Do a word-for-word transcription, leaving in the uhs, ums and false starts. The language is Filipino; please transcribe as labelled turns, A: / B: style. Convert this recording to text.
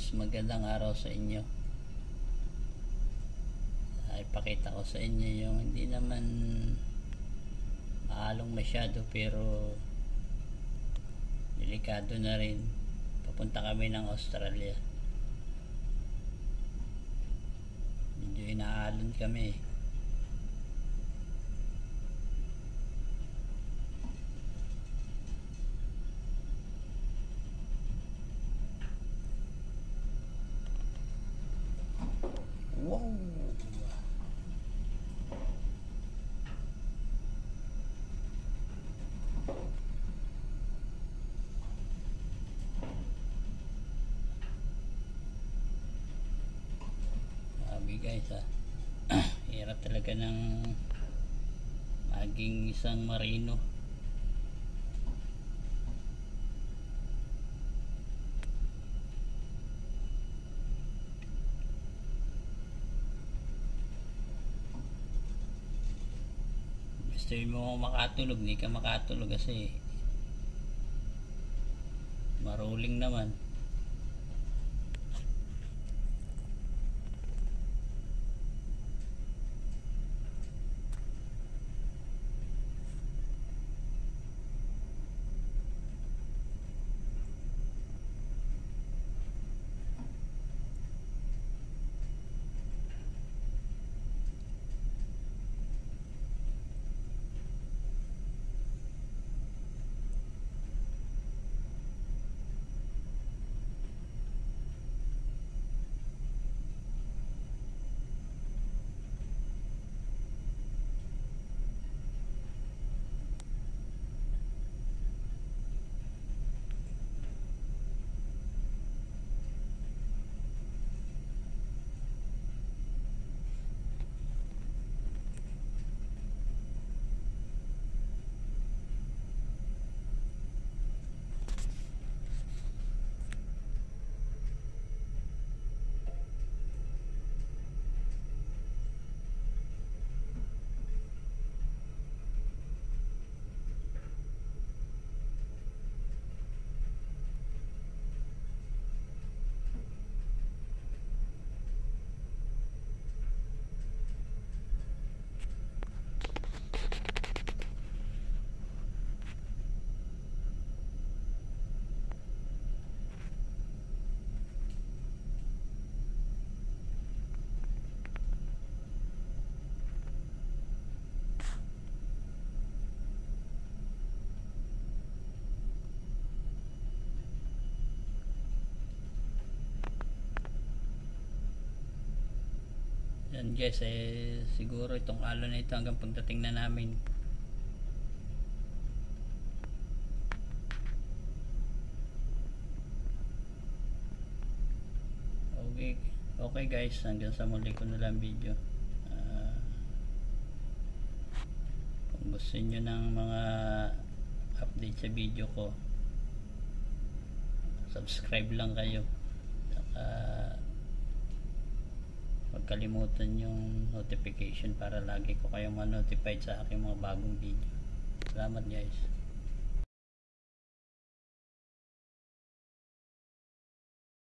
A: magandang araw sa inyo. Ay pakita ko sa inyo yung hindi naman maalong masyado pero delikado na rin. Papunta kami ng Australia. Medyo inaalon kami. Wow! Sabi guys ha, hirap talaga ng maging isang marino. Gusto mo makatulog, hindi ka makatulog kasi maruling naman. Yan guys, eh siguro itong alon na ito hanggang pagdating na namin. Okay, okay guys, hanggang sa muli ko na lang video. Uh, kung gusto nyo ng mga update sa video ko, subscribe lang kayo. Uh, Huwag kalimutan yung notification para lagi ko kayong ma-notified sa aking mga bagong video. Salamat guys.